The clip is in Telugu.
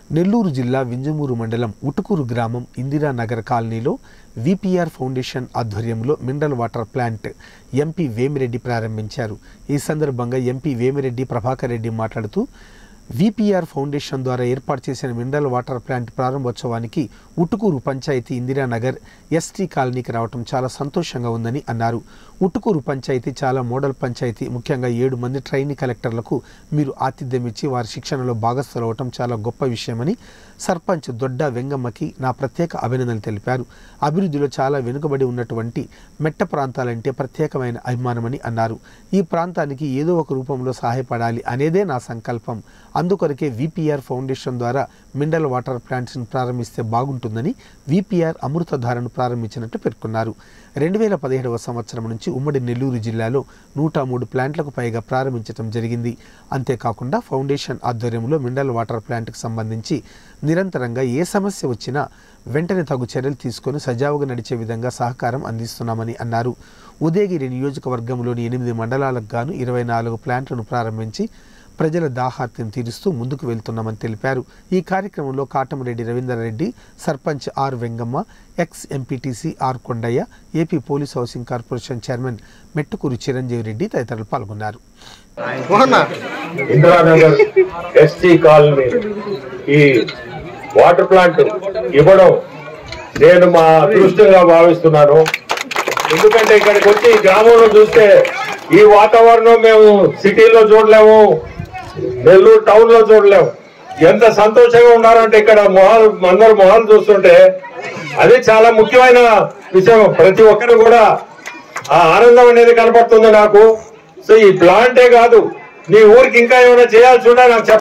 నెల్లూరు జిల్లా వింజమూరు మండలం ఉటుకూరు గ్రామం ఇందిరానగర్ కాలనీలో విపిఆర్ ఫౌండేషన్ ఆధ్వర్యంలో mineral water plant MP Vemireddy ప్రారంభించారు। ఈ సందర్భంగా ఎంపీ వేమిరెడ్డి ప్రభాకర్ రెడ్డి మాట్లాడుతూ విపిఆర్ ఫౌండేషన్ ద్వారా ఏర్పాటు చేసిన మినరల్ వాటర్ ప్లాంట్ ప్రారంభోత్సవానికి ఉటుకూరు పంచాయతీ ఇందిరానగర్ ఎస్టీ కాలనీకి రావడం చాలా సంతోషంగా ఉందని అన్నారు। ఉటుకూరు పంచాయతీ చాలా మోడల్ పంచాయతీ, ముఖ్యంగా 7 మంది ట్రైనీ కలెక్టర్లకు మీరు ఆతిథ్యం ఇచ్చి వారి శిక్షణలో భాగస్థులు అవటం చాలా గొప్ప విషయమని సర్పంచ్ దొడ్డ వెంగమ్మకి నా ప్రత్యేక అభినందనలు తెలిపారు। అభివృద్ధిలో చాలా వెనుకబడి ఉన్నటువంటి మెట్ట ప్రాంతాలంటే ప్రత్యేకమైన అభిమానమని అన్నారు। ఈ ప్రాంతానికి ఏదో ఒక రూపంలో సహాయపడాలి అనేదే నా సంకల్పం। అందుకొరకే విపిఆర్ ఫౌండేషన్ ద్వారా మినరల్ వాటర్ ప్లాంట్స్ను ప్రారంభిస్తే బాగుంటుందని విపిఆర్ అమృతధారను ప్రారంభించినట్టు పేర్కొన్నారు। 2017వ సంవత్సరం నుంచి ఉమ్మడి నెల్లూరు జిల్లాలో 103 ప్లాంట్లకు పైగా ప్రారంభించడం జరిగింది। అంతేకాకుండా ఫౌండేషన్ ఆధ్వర్యంలో మినరల్ వాటర్ ప్లాంట్కు సంబంధించి నిరంతరంగా ఏ సమస్య వచ్చినా వెంటనే తగు చర్యలు తీసుకొని సజావుగా నడిచే విధంగా సహకారం అందిస్తున్నామని అన్నారు। ఉదయగిరి నియోజకవర్గంలోని 8 మండలాలకు గాను 24 ప్లాంట్లను ప్రారంభించి ప్రజల దాహార్తిని తీరుస్తూ ముందుకు వెళ్తున్నామని తెలిపారు। ఈ కార్యక్రమంలో Katamareddy Ravinder Reddy, sarpanch R Vengamma, ex MPTC R Kondaiah, AP police housing corporation chairman Mettukuru Chiranjeevi Reddy తదితరులు పాల్గొన్నారు। ఇందిరానగర్ ఎస్టీ కాలనీ ఈ వాటర్ ప్లాంట్ ఇవ్వడం నేను మా అదృష్టంగా భావిస్తున్నాను। ఎందుకంటే ఇక్కడికి వచ్చి గ్రామంలో చూస్తే ఈ వాతావరణం మేము సిటీలో చూడలేము, నెల్లూరు టౌన్ లో చూడలేము। ఎంత సంతోషంగా ఉన్నారంటే ఇక్కడ అందరు మొహాలు చూస్తుంటే అది చాలా ముఖ్యమైన విషయం। ప్రతి ఒక్కరు కూడా ఆ ఆనందం అనేది కనపడుతుంది నాకు। సో ఈ ప్లాంటే కాదు, నీ ఊరికి ఇంకా ఏమైనా చేయాల్సి ఉంటే నాకు